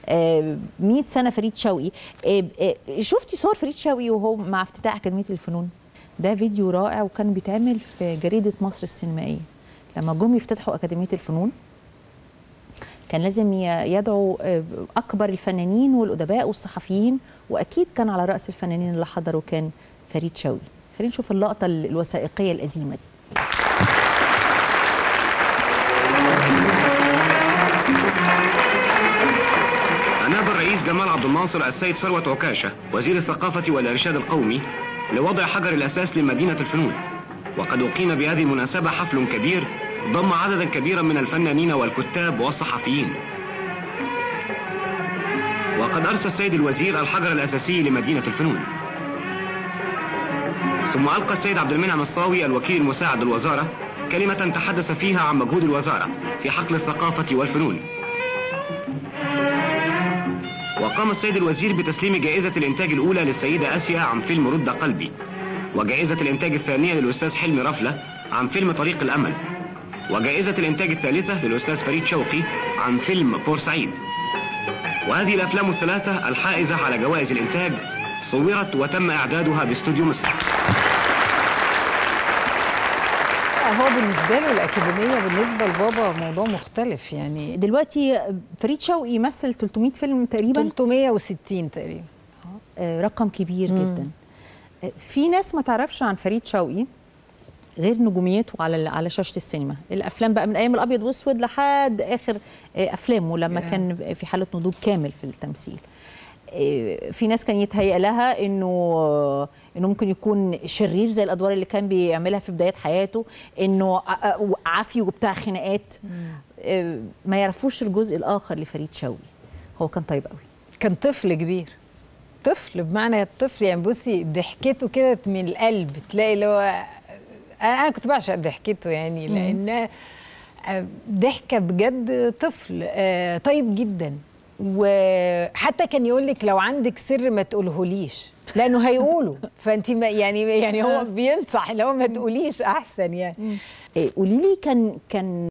100 سنه فريد شوقي. شفتي صور فريد شوقي وهو مع افتتاح اكاديميه الفنون؟ ده فيديو رائع وكان بيتعمل في جريده مصر السينمائيه. لما جم يفتتحوا اكاديميه الفنون كان لازم يدعوا اكبر الفنانين والادباء والصحفيين، واكيد كان على راس الفنانين اللي حضروا كان فريد شوقي. خلينا نشوف اللقطه الوثائقيه القديمه دي. أناب الرئيس جمال عبد الناصر السيد ثروت عكاشة وزير الثقافة والإرشاد القومي لوضع حجر الأساس لمدينة الفنون، وقد أقيم بهذه المناسبة حفل كبير ضم عددا كبيرا من الفنانين والكتاب والصحفيين. وقد أرسى السيد الوزير الحجر الأساسي لمدينة الفنون. ثم ألقى السيد عبد المنعم الصاوي الوكيل المساعد للوزارة كلمة تحدث فيها عن مجهود الوزارة في حقل الثقافة والفنون. وقام السيد الوزير بتسليم جائزة الإنتاج الأولى للسيدة آسيا عن فيلم رد قلبي، وجائزة الإنتاج الثانية للأستاذ حلمي رفلة عن فيلم طريق الأمل، وجائزة الإنتاج الثالثة للأستاذ فريد شوقي عن فيلم بورسعيد. وهذه الأفلام الثلاثة الحائزة على جوائز الإنتاج صورت وتم إعدادها باستوديو مصر. هو بالنسبة له الأكاديمية بالنسبة لبابا موضوع مختلف. يعني دلوقتي فريد شوقي يمثل 300 فيلم تقريبا، 360 تقريبا، رقم كبير جدا. في ناس ما تعرفش عن فريد شوقي غير نجوميته على شاشة السينما. الأفلام بقى من أيام الأبيض وأسود لحد آخر أفلامه لما كان في حالة نضوج كامل في التمثيل. في ناس كان يتهيأ لها انه ممكن يكون شرير زي الادوار اللي كان بيعملها في بداية حياته، انه عافي وبتاع خناقات. ما يعرفوش الجزء الاخر لفريد شوقي. هو كان طيب قوي، كان طفل كبير، طفل بمعنى الطفل. يعني بصي ضحكته كده من القلب، تلاقي اللي هو انا كنت بعشق ضحكته، يعني لان ضحكه بجد طفل طيب جدا. وحتى كان يقول لك لو عندك سر ما تقولهوليش، لانه هيقوله. فانت يعني هو بينصح اللي هو ما تقوليش احسن. يعني قولي لي كان